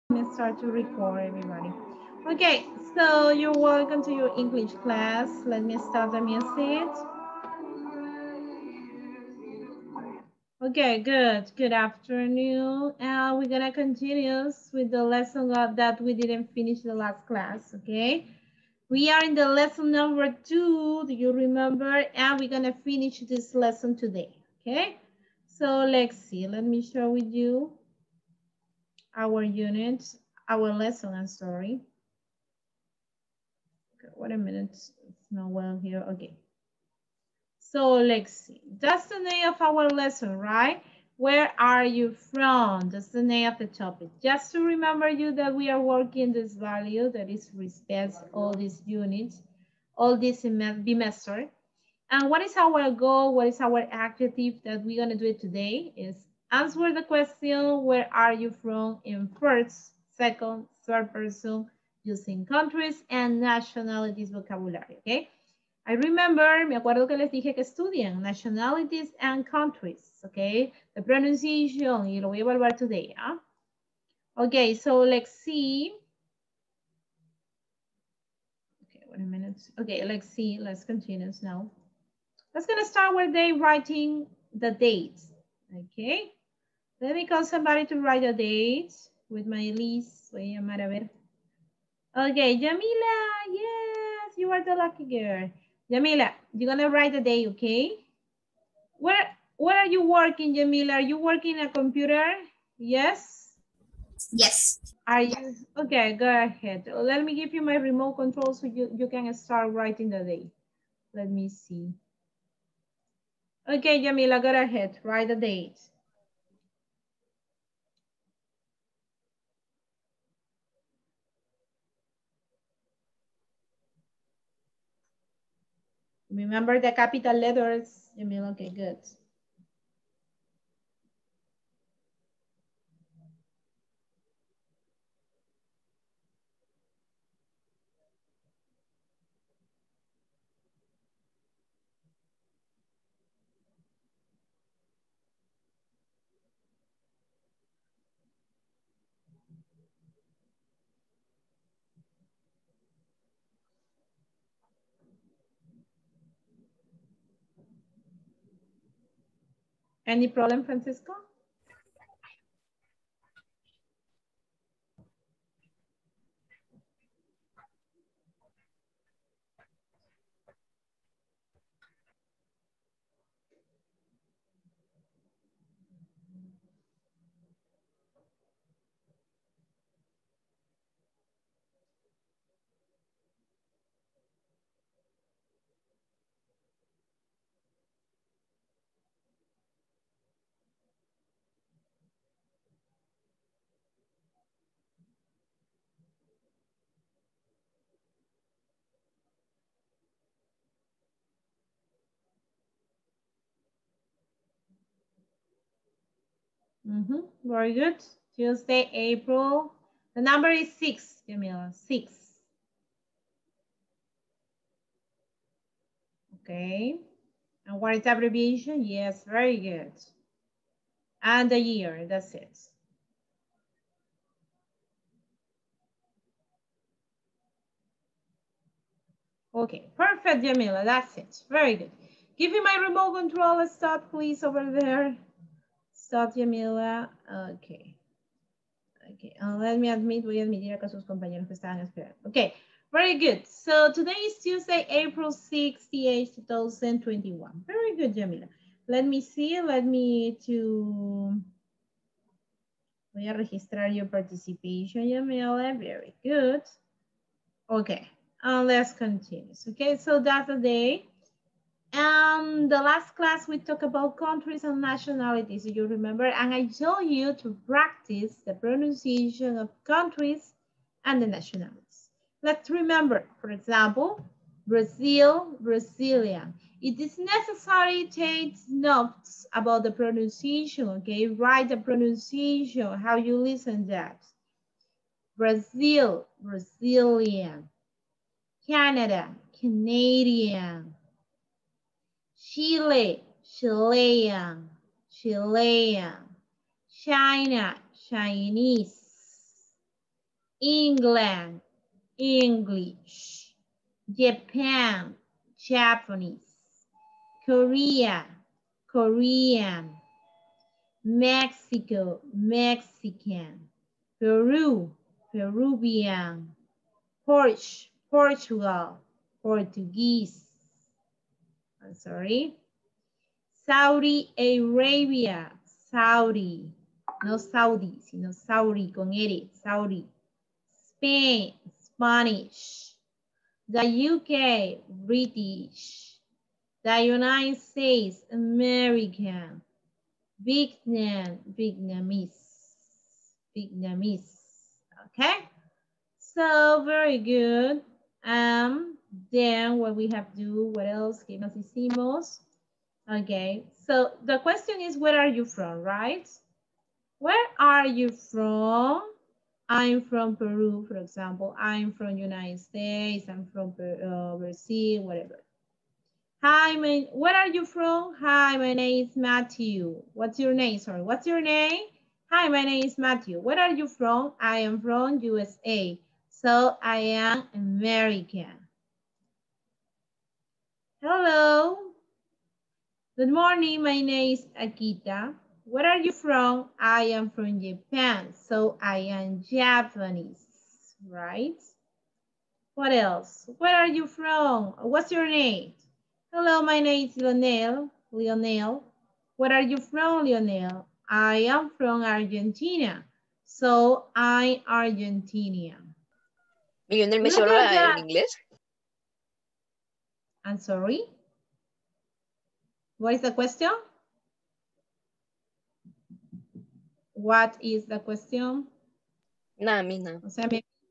Let me start to record, everybody. Okay, so you're welcome to your English class. Let me start the music. Okay, good. Good afternoon. We're gonna continue with the lesson that we didn't finish the last class, okay? We are in the lesson number 2, do you remember? And we're gonna finish this lesson today, okay? So let's see, let me share with you our unit, our lesson, I'm sorry. Okay, wait a minute, it's not well here, okay. So let's see, that's the name of our lesson, right? Where are you from? That's the name of the topic. Just to remember you that we are working this value that is respect all these units, all this semester. And what is our goal? What is our activity that we're gonna do it today is answer the question, where are you from in first, second, third person using countries and nationalities vocabulary, okay? I remember, me acuerdo que les dije que estudian nationalities and countries, okay? The pronunciation, y lo voy a evaluar today, huh? Okay, so let's see. Okay, wait a minute. Okay, let's see, let's continue now. Let's gonna start with they writing the dates, okay? Let me call somebody to write the dates with my list. Voy a llamar a ver. Okay, Jamila, yes, you are the lucky girl. Jamila, you're gonna write the day, okay? Where are you working, Jamila? Are you working a computer? Yes? Yes. Are you? Okay, go ahead. Let me give you my remote control so you can start writing the day. Let me see. Okay, Jamila, go ahead. Write the date. Remember the capital letters, Jamila? Okay, good. Any problem, Francisco? Very good. Tuesday, April. The number is 6, Jamila. 6. Okay. And what is the abbreviation? Yes, very good. And the year, that's it. Okay, perfect, Jamila. That's it. Very good. Give me my remote control. Start, please, over there. Start, Jamila. Okay. Okay, let me admit, voy a admitir acá a sus compañeros que estaban esperando. Okay, very good. So today is Tuesday, April 6th, 2021. Very good, Jamila. Let me see, voy a registrar your participation, Jamila. Very good. Okay, let's continue. Okay, so that's the day. And the last class we talked about countries and nationalities, you remember? And I told you to practice the pronunciation of countries and the nationalities. Let's remember, for example, Brazil, Brazilian. It is necessary to take notes about the pronunciation, okay? Write the pronunciation, how you listen that. Brazil, Brazilian. Canada, Canadian. Chile, Chilean, Chilean. China, Chinese. England, English. Japan, Japanese. Korea, Korean. Mexico, Mexican. Peru, Peruvian. Portugal, Portuguese. I'm sorry. Saudi Arabia, Saudi. No Saudi, sino Saudi con R, Saudi. Spain, Spanish. The UK, British. The United States, American. Vietnam, Vietnamese. Vietnamese. Okay? So very good. Then what we have to do, what else? ¿Qué más hicimos? Okay, so the question is, where are you from, right? Where are you from? I'm from Peru, for example. I'm from United States. I'm from Brazil, whatever. Hi, where are you from? Hi, my name is Matthew. What's your name? Sorry, what's your name? Hi, my name is Matthew. Where are you from? I am from USA. So I am American. Hello. Good morning, my name is Akita. Where are you from? I am from Japan, so I am Japanese, right? What else? Where are you from? What's your name? Hello, my name is Lionel. Lionel. Where are you from, Lionel? I am from Argentina, so I'm Argentinian. Lionel, ¿me habla en inglés? I'm sorry? What is the question? What is the question? Nada, mina. O sea,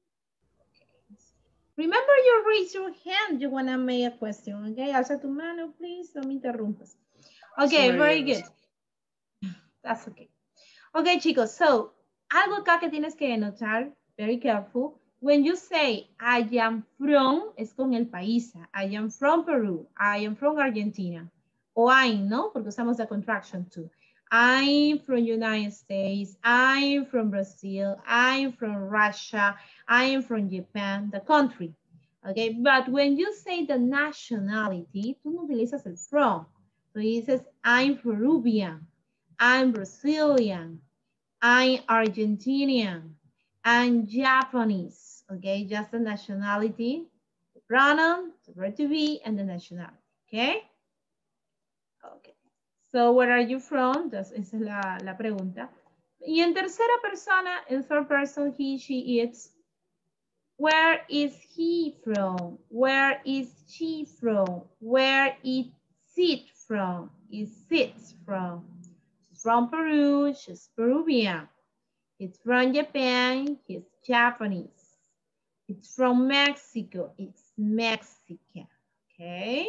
remember, you raise your hand. You want to make a question, okay? Alza tu mano, please. No me interrumpas. Okay, very good. That's okay. Okay, chicos. So, algo acá que tienes que notar, very careful. When you say, I am from, es con el país. I am from Peru. I am from Argentina. O I'm, ¿no? Porque usamos the contraction too. I'm from United States. I'm from Brazil. I'm from Russia. I'm from Japan, the country. Okay, but when you say the nationality, tú no utilizas el from. Tú dices, I'm Peruvian. I'm Brazilian. I'm Argentinian. I'm Japanese. Okay, just the nationality, the pronoun, the verb to be, and the nationality. Okay? Okay. So, where are you from? Esa es la pregunta. Y en tercera persona, en third person, he, she, it's. Where is he from? Where is she from? Where is it from? Is it from? She's from Peru. She's Peruvian. It's from Japan. He's Japanese. It's from Mexico. It's Mexican. Okay?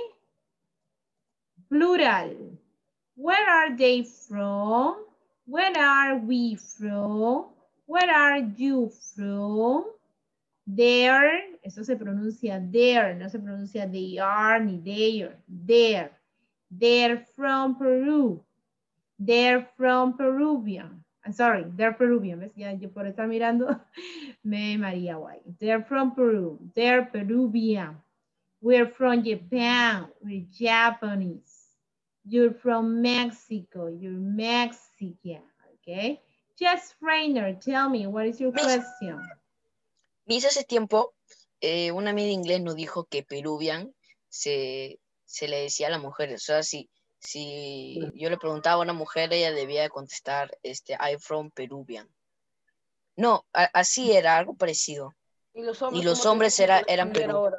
Plural. Where are they from? Where are we from? Where are you from? There, eso se pronuncia there, no se pronuncia they are ni there. There. They're from Peru. They're from Peruvian. I'm sorry, they're Peruvian. ¿Ves? Ya yo por estar mirando me María Guay. They're from Peru. They're Peruvian. We're from Japan. We're Japanese. You're from Mexico. You're Mexican. Okay? Jess Frainer, tell me, what is your question? Miss, hace tiempo, una amiga de inglés nos dijo que Peruvian se le decía a la mujer. O sea, si yo le preguntaba a una mujer, ella debía de contestar, I'm from Peruvian. No, así era, algo parecido. Y los hombres eran Perú. Ahora.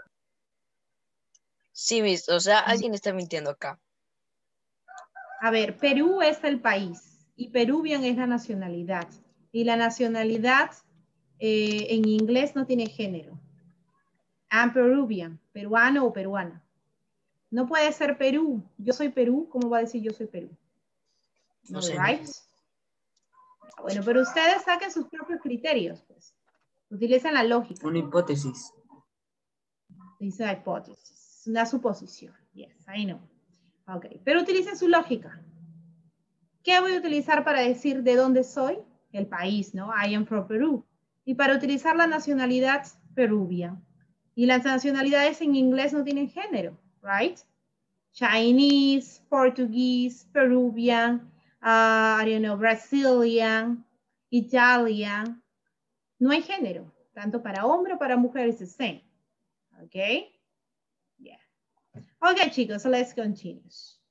Sí, Miss, o sea, alguien está mintiendo acá. A ver, Perú es el país y Peruvian es la nacionalidad. Y la nacionalidad en inglés no tiene género. I'm Peruvian, peruano o peruana. No puede ser Perú. Yo soy Perú, ¿cómo va a decir yo soy Perú? No, sé, right? No. Bueno, pero ustedes saquen sus propios criterios, pues. Utilizan la lógica. Una hipótesis. Dice la hipótesis. Una suposición. Yes, I know. Ok, pero utilicen su lógica. ¿Qué voy a utilizar para decir de dónde soy? El país, ¿no? I am from Peru. Y para utilizar la nacionalidad, Peruvian. Y las nacionalidades en inglés no tienen género, right? Chinese, Portuguese, Peruvian, I don't know, Brazilian, Italian. No hay género, tanto para hombre o para mujer es the same. Okay? Yeah. Okay, chicos, so let's continue.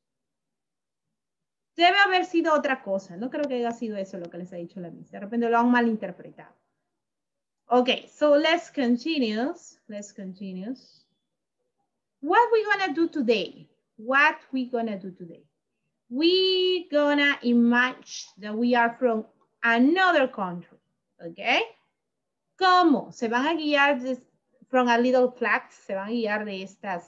Debe haber sido otra cosa. No creo que haya sido eso lo que les ha dicho la Miss. De repente lo han malinterpretado. Okay, so let's continue. Let's continue. What we gonna do today? What we gonna do today? We gonna imagine that we are from another country. Okay? ¿Cómo? Se van a guiar from a little flags. Se van a guiar de estas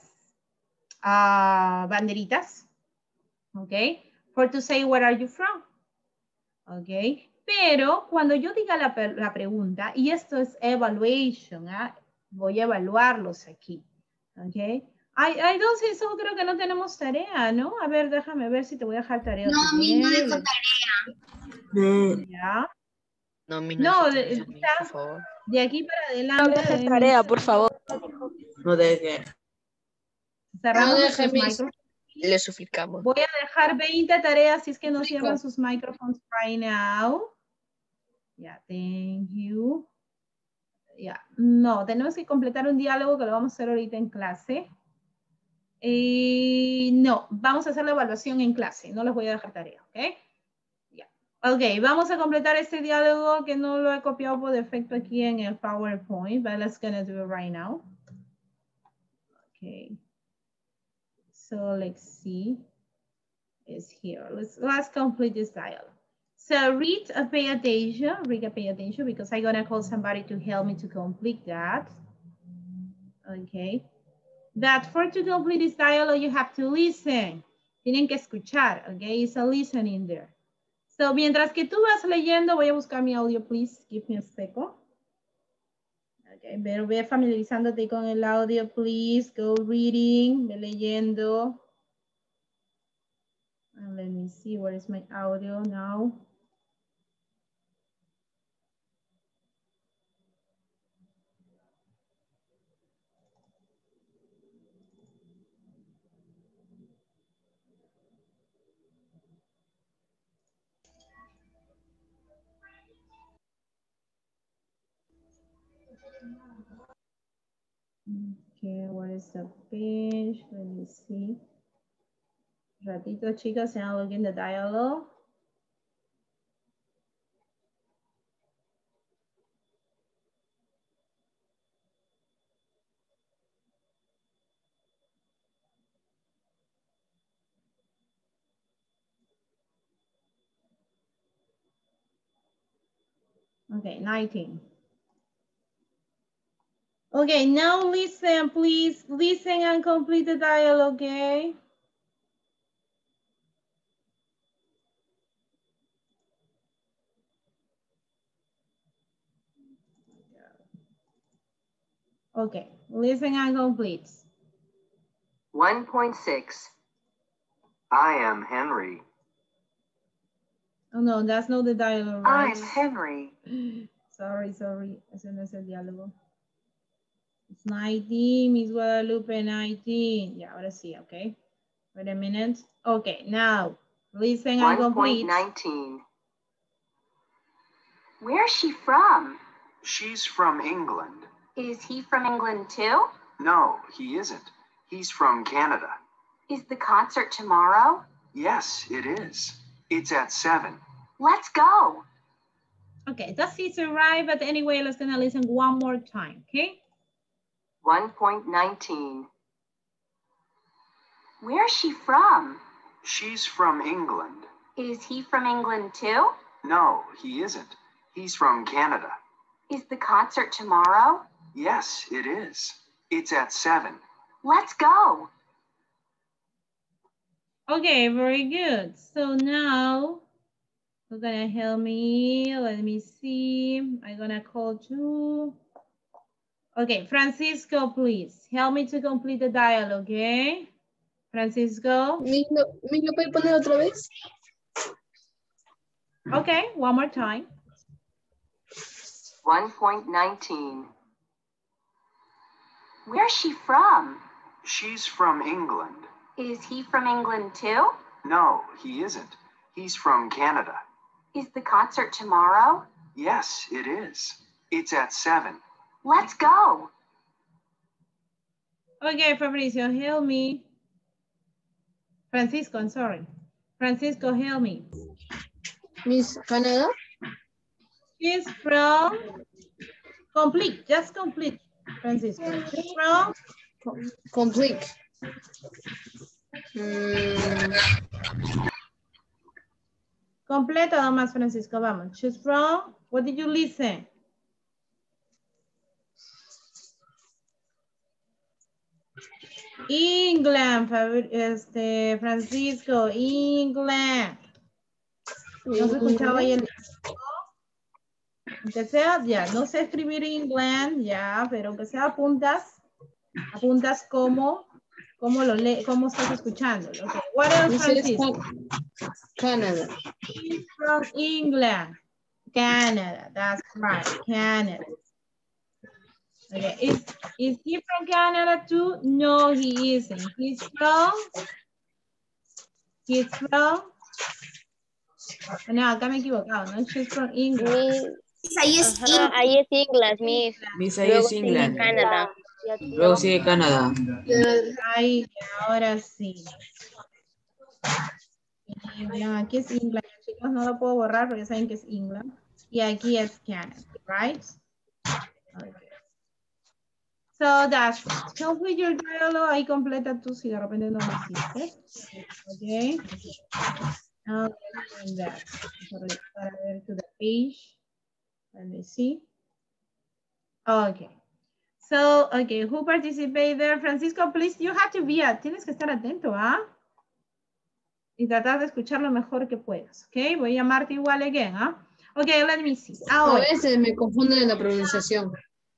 banderitas. Okay? For to say, where are you from? Okay? Pero cuando yo diga la pregunta, y esto es evaluation, voy a evaluarlos aquí. Okay? I don't think so, creo que no tenemos tarea, ¿no? A ver, déjame ver si te voy a dejar tarea. No, a mí no dejó tarea. ¿Ya? No, No, por favor. de aquí para adelante. No tarea, por favor. No deje. Cerramos No nuestros deje, micrófonos. Le suplicamos. Voy a dejar 20 tareas si es que no cierran sus micrófonos right now. Ya, thank you. Ya, no, tenemos que completar un diálogo que lo vamos a hacer ahorita en clase. No, vamos a hacer la evaluación en clase, no les voy a dejar tarea, ¿ok? Ya. Ok, vamos a completar este diálogo que no lo he copiado por defecto aquí en el PowerPoint, but let's gonna do it right now. Okay. So let's see. It's here. Let's complete this dialogue. So read and pay attention because I'm gonna call somebody to help me to complete that. Okay. That for to complete this dialogue, you have to listen. Tienen que escuchar, okay? It's a listening there. So mientras que tú vas leyendo, voy a buscar mi audio, please. Give me a second. Okay, pero ve familiarizándote con el audio, please. Go reading, ve leyendo. And let me see, where is my audio now? Okay, what is the page? Let me see. Ratito, chicas, and I'll look in the dialogue. Okay, 19. Okay, now listen, please. Listen and complete the dialogue, okay? Okay, listen and complete. 1.6. I am Henry. Oh no, that's not the dialogue, right? I'm Henry. Sorry. Ese no es el diálogo. It's 19, Miss Guadalupe, 19. Yeah, ahora sí, okay. Wait a minute. Okay, now, listen and complete. 1.19. Where's she from? She's from England. Is he from England too? No, he isn't. He's from Canada. Is the concert tomorrow? Yes, it is. It's at 7. Let's go. Okay, that's easy, right? But anyway, let's gonna listen one more time, okay? 1.19. Where's she from? She's from England. Is he from England too? No, he isn't. He's from Canada. Is the concert tomorrow? Yes, it is. It's at 7. Let's go. Okay, very good. So now, you're gonna help me. Let me see. I'm gonna call you. Okay, Francisco, please. Help me to complete the dialogue, okay? Francisco. ¿Me lo puede poner otra vez? Okay, one more time. 1.19. Where's she from? She's from England. Is he from England too? No, he isn't. He's from Canada. Is the concert tomorrow? Yes, it is. It's at 7. Let's go. Okay, Fabricio, help me. Francisco, I'm sorry. Francisco, help me. Miss Canada. She's from, complete, just complete, Francisco. She's from, Complete. completa nomás, Francisco, vamos. She's from, what did you listen? England, Francisco, England. ¿No se escuchaba ahí el... Aunque sea, ya, no sé escribir England, ya, pero aunque sea apuntas cómo lo lee, cómo estás escuchándolo. Okay. What else, Francisco? Canada. He's from England. Canada, that's right, Canada. Okay, is he from Canada too? No, he isn't. He's from, no, acá me he equivocado, ¿no? She's from England. Ahí es England, Miss. Miss, ahí Luego es sigue England. Canadá. Luego sigue Canadá. Ay, ahora sí. England, aquí es England, chicos, no lo puedo borrar porque ya saben que es England. Y aquí es Canada, right? Okay. So that's complete your dialogue. Ahí completa tú si de repente no lo hiciste. Okay. Okay, that. Para ver to the page. Let me see. Okay. So, okay, who participated there? Francisco, please, you have to be, tienes que estar atento, ¿ah? Y tratar de escuchar lo mejor que puedas, ¿ok? Voy a llamarte igual again, ¿ah? Ok, let me see. A veces me confunden en la pronunciación.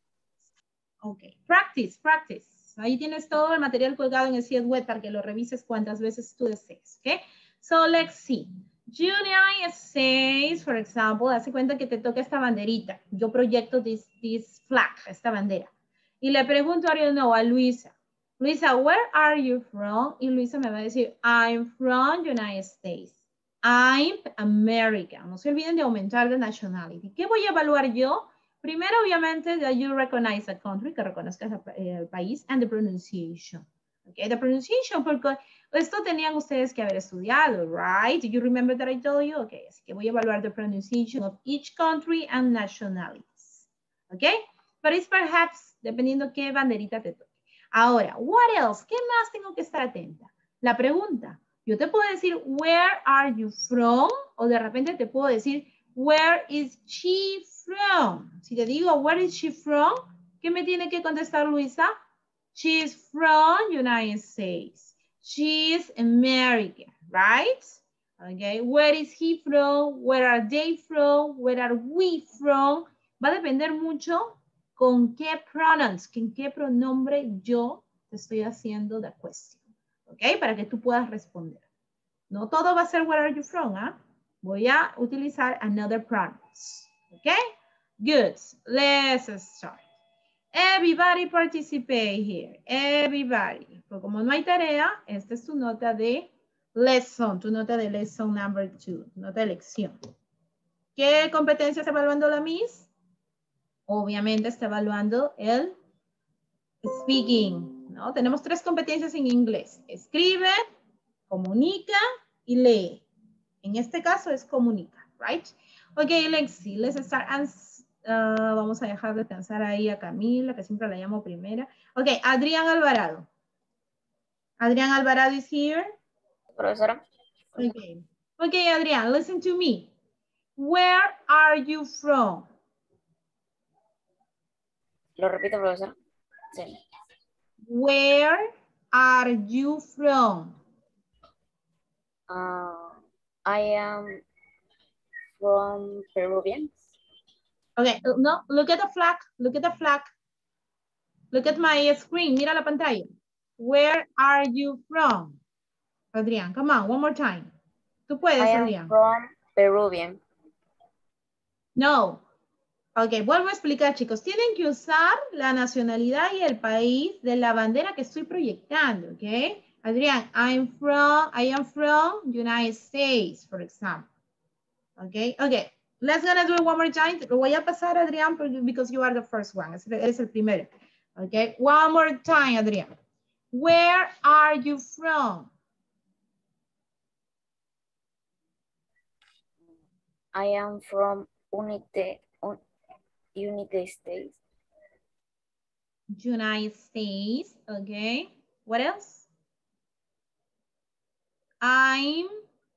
Ok, practice, practice. Ahí tienes todo el material colgado en el sitio web para que lo revises cuantas veces tú desees, ¿ok? So, let's see. Julia says, for example, hace cuenta que te toca esta banderita. Yo proyecto this flag, esta bandera. Y le pregunto a Luisa. Luisa, where are you from? Y Luisa me va a decir, I'm from United States. I'm American. No se olviden de aumentar the nationality. ¿Qué voy a evaluar yo? Primero, obviamente, that you recognize the country, que reconozcas el país, and the pronunciation. Okay, the pronunciation, porque esto tenían ustedes que haber estudiado, right? Do you remember that I told you? Okay, así que voy a evaluar the pronunciation of each country and nationalities. Okay? But it's perhaps, dependiendo qué banderita te toque. Ahora, what else? ¿Qué más tengo que estar atenta? La pregunta. Yo te puedo decir, where are you from? O de repente te puedo decir, where is she from? Si te digo, where is she from? ¿Qué me tiene que contestar Luisa? She's from United States. She's American, right? Okay, where is he from? Where are they from? Where are we from? Va a depender mucho con qué pronouns, con qué pronombre yo te estoy haciendo the question. Ok, para que tú puedas responder. No todo va a ser where are you from, ¿ah? Voy a utilizar another pronouns. Ok, good. Let's start. Everybody participate here. Everybody. Pues como no hay tarea, esta es tu nota de lesson, tu nota de lesson number 2, nota de lección. ¿Qué competencia está evaluando la Miss? Obviamente está evaluando el speaking, ¿no? Tenemos 3 competencias en inglés. Escribe, comunica y lee. En este caso es comunica, right? Ok, let's see. Let's start. Vamos a dejar descansar ahí a Camila, que siempre la llamo primera. Ok, Adrián Alvarado. Adrián Alvarado is here. Profesora. Okay. Okay, Adrián, listen to me. Where are you from? ¿Lo repito, profesora? Sí. Where are you from? I am from Peruvian. Okay, no, look at the flag. Look at the flag. Look at my screen. Mira la pantalla. Where are you from? Adrián, come on, one more time. Tú puedes, I am Adrián. from Peruvian. No. Ok, vuelvo a explicar, chicos. Tienen que usar la nacionalidad y el país de la bandera que estoy proyectando, ¿ok? Adrián, I am from United States, for example. Okay, okay. Let's gonna do it one more time. Lo voy a pasar, Adrián, because you are the first one. Eres el primero. Okay, one more time, Adrián. Where are you from? I am from United States. United States, okay. What else? I'm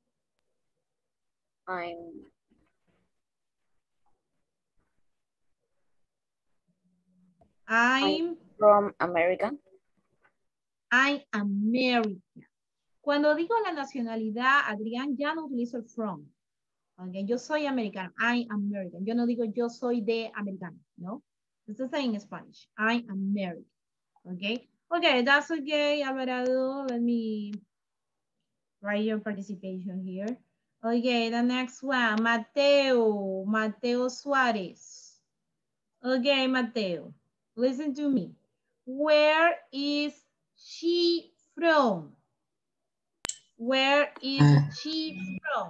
from America. I'm American. Cuando digo la nacionalidad, Adrián, ya no utilizo el from. Okay, yo soy americano. I'm American. Yo no digo yo soy de americano, no? It's the same in Spanish. I'm American. Okay? Okay, that's okay, Alvarado. Let me write your participation here. Okay, the next one, Mateo Suarez. Okay, Mateo, listen to me. Where is she from? Where is she from?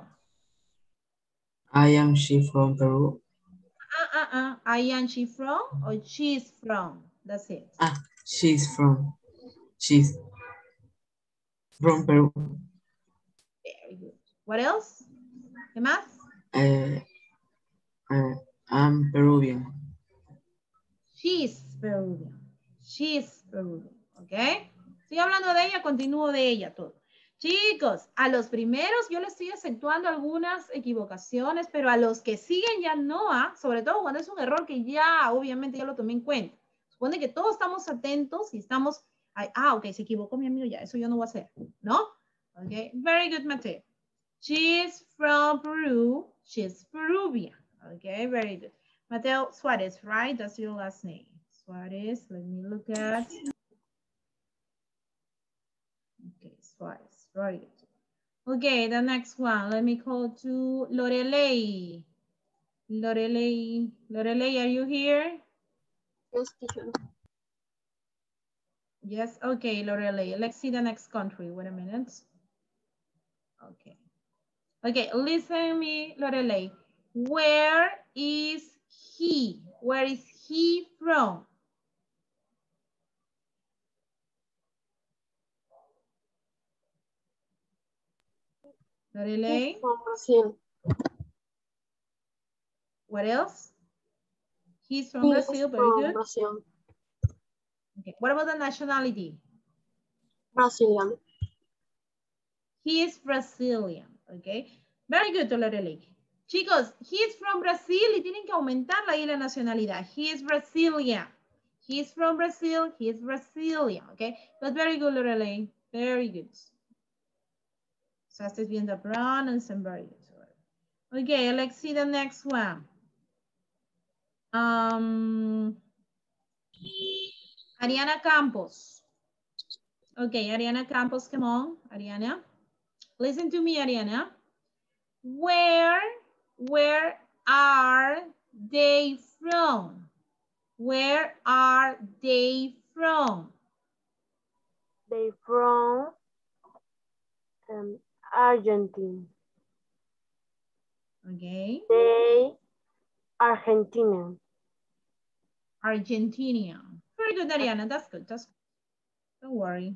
I am she from Peru. I am she from or she's from? That's it. She's from Peru. Very good. What else? ¿Qué más? I'm Peruvian. She's Peruvian. She's Peruvian. ¿Ok? Estoy hablando de ella, continúo de ella todo. Chicos, a los primeros yo les estoy acentuando algunas equivocaciones, pero a los que siguen ya no, sobre todo cuando es un error que ya obviamente ya lo tomé en cuenta. Supone que todos estamos atentos y estamos, ok, se equivocó mi amigo ya, eso yo no voy a hacer, ¿no? Ok, very good, Mateo. She's from Peru, she's Peruvian. Okay, very good. Mateo Suarez, right? That's your last name. Suarez, let me look at. Okay, Suarez, very good. Okay, the next one, let me call to Lorelei. Lorelei, are you here? Yes, teacher. Yes, okay, Lorelei. Let's see the next country. Wait a minute. Okay. Okay, listen to me, Lorelei. Where is he? Where is he from? Lorelei? He's from Brazil. What else? He's from Brazil, very good. Brazil. Okay. What about the nationality? Brazilian. He is Brazilian, okay. Very good, Lorelei. Chicos, he is from Brazil y tienen que aumentarla ahí la nacionalidad. He is Brazilian. He is from Brazil, he is Brazilian, okay. But very good, Lorelei. Very good. So estés viendo pronounce and very good. Okay, let's see the next one. Ariana Campos. Okay, Ariana Campos, come on, Ariana. Listen to me, Ariana. Where are they from? Where are they from? They from Argentina. Okay. They Argentinian. Argentinian. Very good, Ariana. That's good. That's good. Don't worry.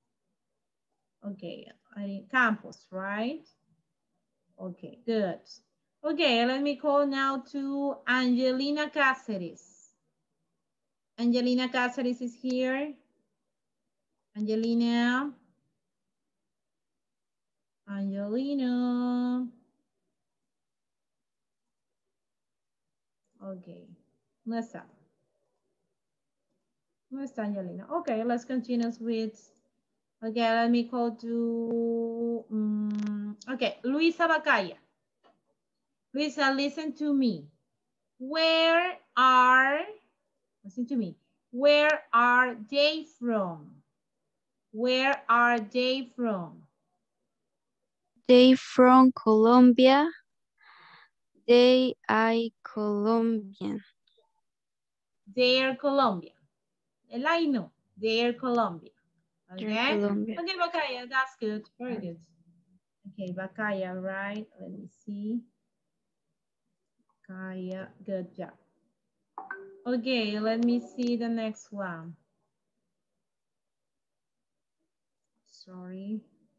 Okay. Campos, right? Okay, good. Okay, let me call now to Angelina Cáceres. Angelina Cáceres is here. Angelina. Okay, let's stop. Where's Angelina? Okay, let's continue with, okay, let me call to, okay, Luisa Bacaya. Luisa, listen to me. Listen to me. Where are they from? Where are they from? They from Colombia. They are Colombian. They're Colombia. El I no. They're Colombia. Okay. Colombia. Okay, Bakaya, that's good. Very good. Okay, Bakaya, right? Let me see. Bakaya, good job. Okay, let me see the next one. Sorry.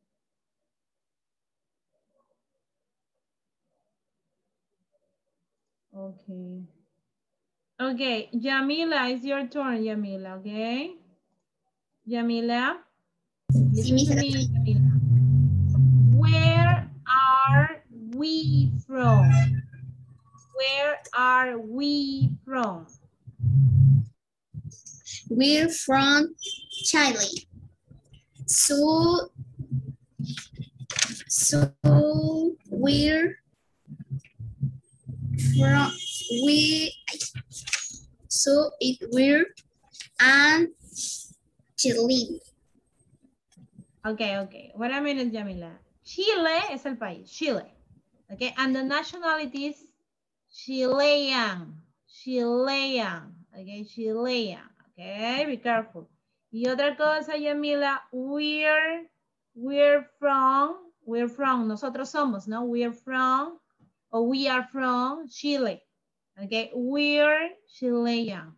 Okay. Okay, Jamila, it's your turn, Jamila, okay? Jamila, listen to me, Jamila. Where are we from? Where are we from? We're from Chile. So we're and Chile. Okay. Wait a minute, Jamila. Chile es el país, Chile. Okay, and the nationality is Chilean. Okay, Chilean. Okay, be careful. Y otra cosa, Yamila, we're from, nosotros somos, ¿no? We are from Chile. Okay, we're Chilean.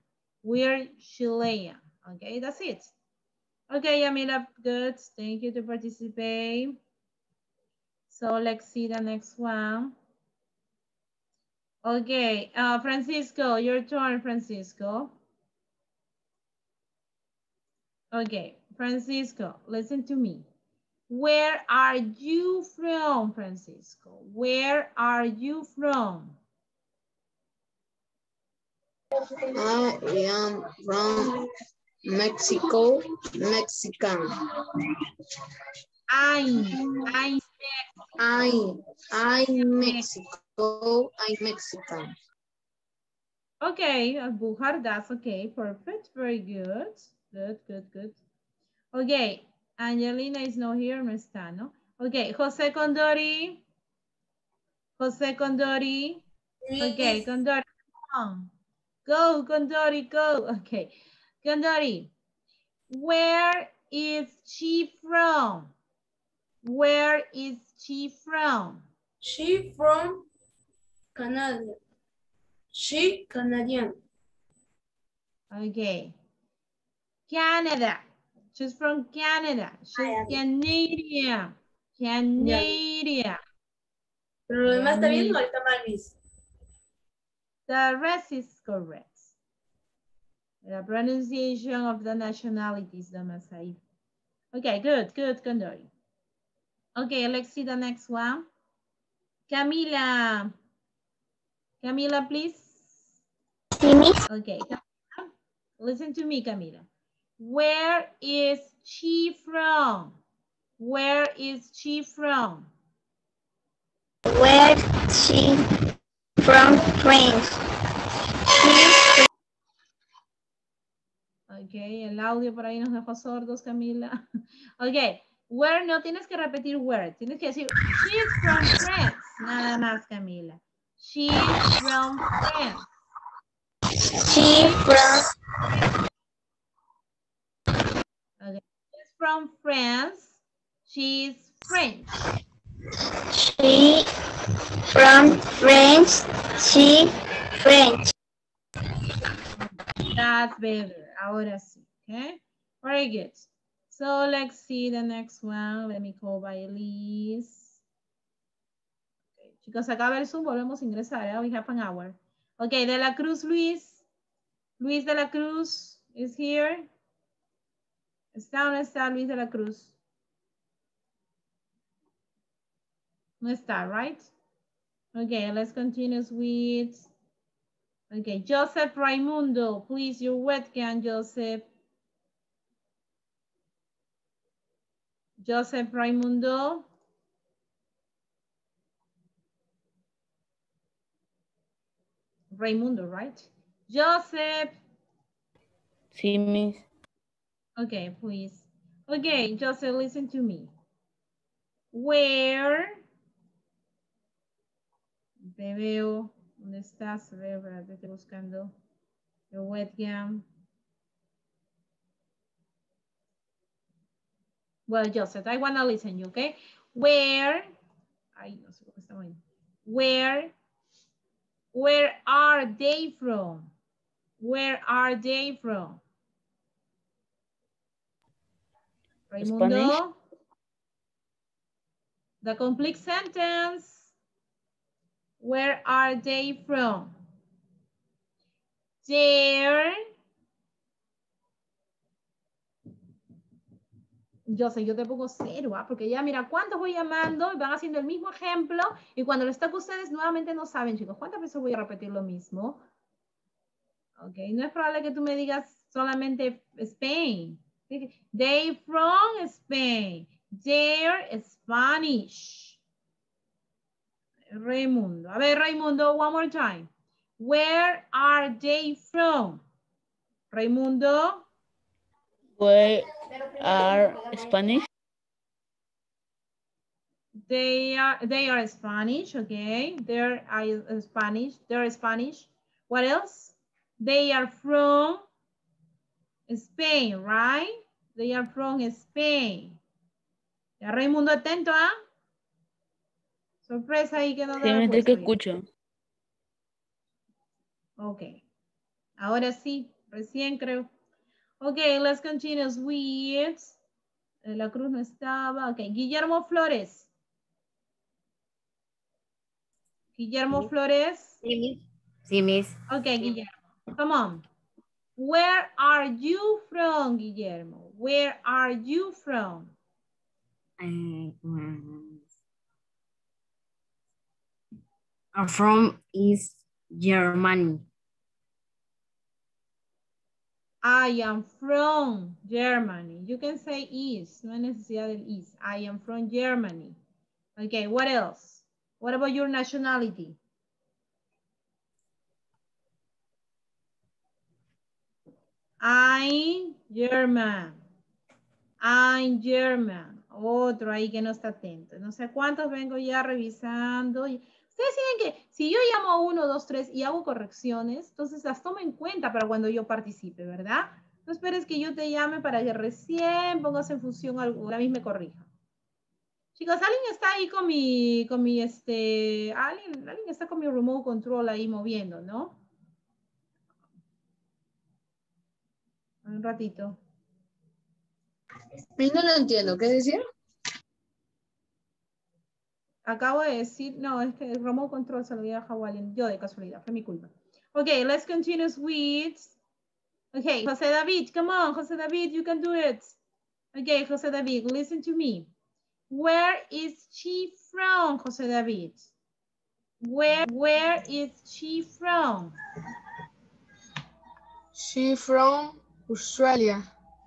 Okay, that's it. Okay, Yamila, good. Thank you to participate. So let's see the next one. Okay, Francisco, your turn, Francisco. Okay, Francisco, listen to me. Where are you from, Francisco? Where are you from? I am from Mexico, Mexican. I'm Mexico, I'm Mexican. Okay, Bujar, that's okay. Perfect, very good. Good. Okay, Angelina is not here, no está, ¿no? Okay, Jose Condori. Okay, Condori, come on. Go, Condori, go. Okay, Condori, where is she from? Where is she from? She from Canada. She Canadian. Okay. Canada. She's from Canada. She's Canadian. Pero lo demás está bien, ahorita mal, Miss. The rest is correct. The pronunciation of the nationalities, the Masai. Okay, good, Condori. Okay, let's see the next one. Camila, please. Okay, Camila, listen to me, Camila. Where is she from? Where is she from? Where she from France. Okay, el audio por ahí nos dejó sordos, Camila. Okay, where no tienes que repetir where, tienes que decir she's from France. Nada más, Camila. She's from France. She from. Okay, she's from France. She's French. She from France. She French. That's better. Ahora sí. Okay, very good. So let's see the next one. Let me call by Elise. Okay, chicos, acaba el Zoom. Volvemos a ingresar. We have an hour. Okay, De la Cruz, Luis. Luis De la Cruz is here. ¿Está o no está Luis De la Cruz? No está, right? Okay, let's continue with... Okay, Joseph Raimundo, please, your webcam, Joseph. Joseph Raimundo. Raimundo, right? Joseph. Sí, Miss. Okay, please. Okay, Joseph, listen to me. Where? Te veo. ¿Dónde estás? Veo, espérate, estoy buscando. Your webcam. Well, Joseph, I want to listen you, okay? Where, ay, no sé por qué está bien. Where are they from? Where are they from? Raimundo? Spanish. The complete sentence. Where are they from? They're. Yo sé, yo te pongo 0, ¿ah? Porque ya mira cuántos voy llamando y van haciendo el mismo ejemplo y cuando les toca a ustedes nuevamente no saben, chicos, ¿cuántas veces voy a repetir lo mismo? Ok, no es probable que tú me digas solamente Spain. They from Spain. They're Spanish. Raimundo. A ver, Raimundo, one more time. Where are they from? Raimundo. Where are Spanish? They are Spanish, okay. They're Spanish. They're Spanish. What else? They are from Spain, right? They are from Spain. Ya Raimundo, atento, ¿ah? Sorpresa ahí que no Sí, me que escucho. Ok. Ahora sí, recién creo. Ok, let's continue with... La cruz no estaba. Ok, Guillermo Flores. Guillermo Flores. Sí, miss. Sí, miss. Okay, Guillermo. Come on. Where are you from, Guillermo? Where are you from? I'm from East Germany. I am from Germany. You can say East. No hay necesidad del East. I am from Germany. Okay, what else? What about your nationality? I'm German. I'm German. Otro ahí que no está atento. No sé cuántos vengo ya revisando. Ustedes tienen que, si yo llamo a 1, 2, 3 y hago correcciones, entonces las tomo en cuenta para cuando yo participe, ¿verdad? No esperes que yo te llame para que recién pongas en función algo, la misma me corrija. Chicos, alguien está ahí con mi alguien está con mi remote control ahí moviendo, ¿no? Un ratito. No lo entiendo, ¿qué decía? Acabo de decir, no, es que el remote control se lo voy a Hawali, yo de casualidad, fue mi culpa. Okay, let's continue with, okay, José David, come on, José David, you can do it. Okay, José David, listen to me. Where is she from, José David? Where is she from? She from Australia.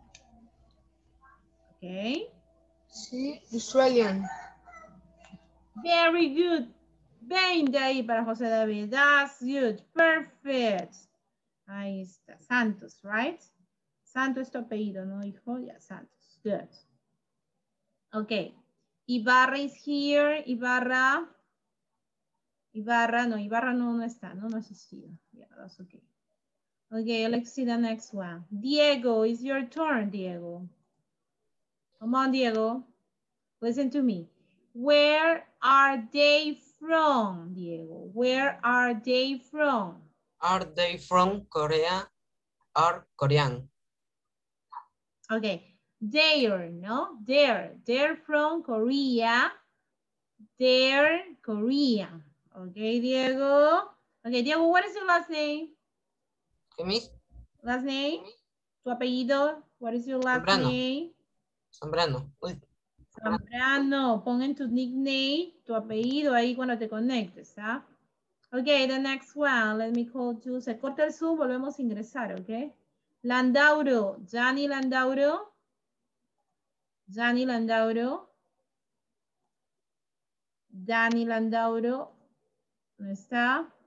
Okay. She Australian. Very good. 20 ahí para José David. That's good. Perfect. Ahí está. Santos, right? Santos es tu apellido, ¿no, hijo? Ya, Santos. Good. Okay. Ibarra is here. Ibarra. Ibarra no está, no asistido. Yeah, that's okay. Okay, let's see the next one. Diego, it's your turn, Diego. Come on, Diego. Listen to me. Where are they from, Diego? Where are they from? Are they from Korea or Korean? Okay, they're, no? They're from Korea. They're Korean. Okay, Diego. Okay, Diego, what is your last name? ¿Qué mis? Last name? Tu apellido? What is your last name? Zambrano. Uy. Zambrano. Pon en tu nickname, tu apellido ahí cuando te conectes, ¿ah? Okay, the next one. Let me call you. Se corta el Zoom, volvemos a ingresar, okay? Landauro. Gianni Landauro. Gianni Landauro. Dani Landauro. ¿No está?